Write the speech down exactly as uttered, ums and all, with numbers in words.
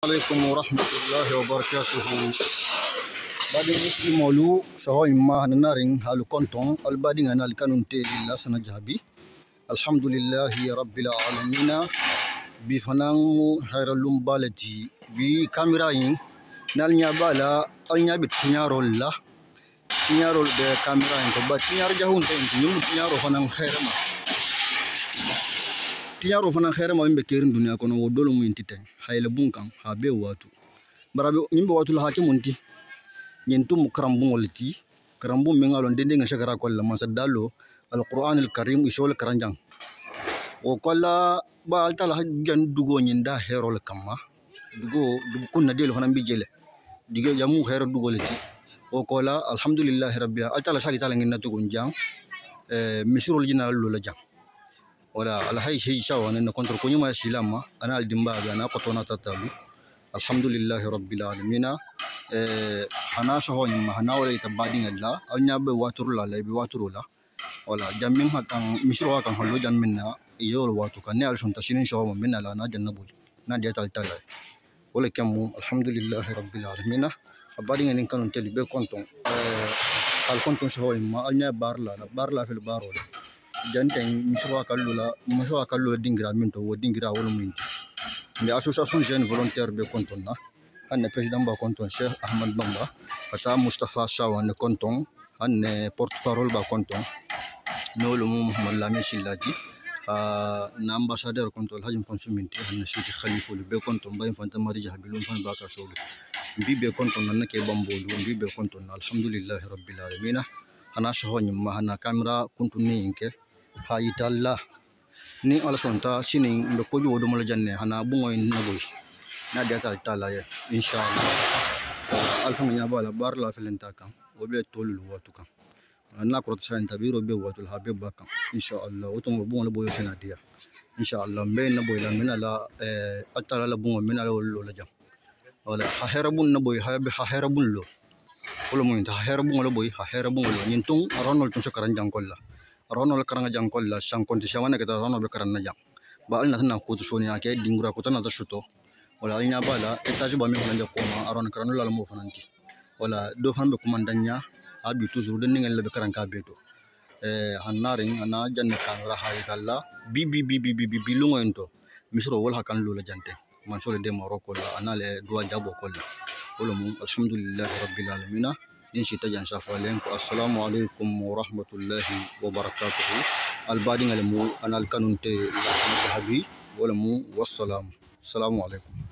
عليكم ورحمة الله وبركاته. بعد نسي مولو شهوي ما هننارين هالو كونتون البادين أنا الكانون تيلي لا سنجابي. الحمد لله رب العالمين. بفنان خير اللومبالتي بكاميراين نالنيا بالا أينيا بتنيارو الله تنيارو بكاميراين كبا تنيار جهون تنتي يوم تنيارو فنان خير ما تنيارو فنان خير ما يمبكيرن دنيا كنا ودولو مينتين هاي لبونكم هابي واتو برابي يمبي واتو لهاكي مونتي ينتم كرامبون ولتي كرامبون من على دندن شكرا كل ما سدالو القرآن الكريم يشول كرانجان وكل بالتا لا جان دوغو نيندا هيرو لكما دوغو كنا ديلو فنان بيجيله ديغو يامو هيرو دوغو لتي وكل الحمد لله رب العالمين التا لا شاكي تالا نينا توغو نجان مسرول جينا لولا جان ولا على هاي شيء شاو أنا كنتر كوني ما يشيلما أنا الدمبا أنا قطونا تتابو الحمد لله رب العالمين. أنا شهون ما هنا ولا يتبادين الله أنا بواتر الله لا بواتر الله ولا جميع كان مشروع كان هلو جميعنا يجول واتو كان نعرف شون تشيلين شهون منا لا نجنا بول نادي تالتالا ولا كمو الحمد لله رب العالمين. أبادين إن كانوا تلي بكونتون قال كونتون شهون ما أنا بارلا بارلا في البارول جانتين مشروع كلولا مشروع كلولا دينغرا منتو ودينغرا ولا منتو mais association jeune volontaire be konton na hanne président ba konton Cheikh Ahmad Bamba ata Mustafa Shaw ne konton hanne porte parole ba konton nolu Muhammad Lamin Sillaji na ambassadeur konton hajim fonsu minti hanne Cheikh Khalifa be konton ba infanta mari jahabilum fan ba ka showle mbi be konton nan ke bambolu mbi be konton alhamdulillah rabbil alamin. Ana shahoni ma hana camera kuntu ninke hayitalla ni ala sonta sini ndo koju wodo mala janne hana bungo na boy na diata tala ya inshallah alfa nya bala bar la filenta kam wobe tolul watu kam na ko tsa en tabiro be watu ha be bakam inshallah woto mo bungo boyo sena dia inshallah be na boy la mina la eh atala la bungo mina la wolo la jam wala ha herabun na boy ha be ha herabun lo wala mo inta ha herabun lo boy ha herabun lo nyintung ronol tun shakaran jankolla ronol karanga jankol la shankonti shawana kata rono be karanna jang ba alna tan ko to soni ake dingura ko tan da shuto wala alnya bala etage ba mi ko ko ma aron karanul la mo fananti wala do fan be kumandanya abi toujours den ngel be karanka beto eh hannarin ana janna kan rahayi kala bi bi bi bi bi bi lungo ento misro wala kan lula jante man sole de moroko la anale do jabo ko la wala mu alhamdulillah rabbil alamin. إنشي تجان شافوالين السلام عليكم ورحمة الله وبركاته. البادين المو أنا الكانون تي لا حبي ولا مو والسلام السلام عليكم.